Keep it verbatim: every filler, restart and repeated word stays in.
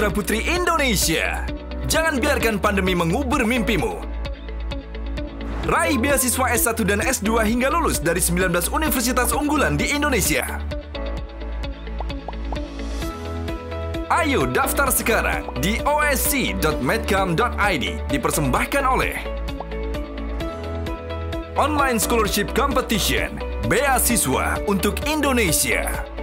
putra-putri Indonesia. Jangan biarkan pandemi mengubur mimpimu. Raih beasiswa S satu dan S dua hingga lulus dari sembilan belas universitas unggulan di Indonesia. Ayo daftar sekarang di o s c dot medcam dot i d. Dipersembahkan oleh Online Scholarship Competition, beasiswa untuk Indonesia.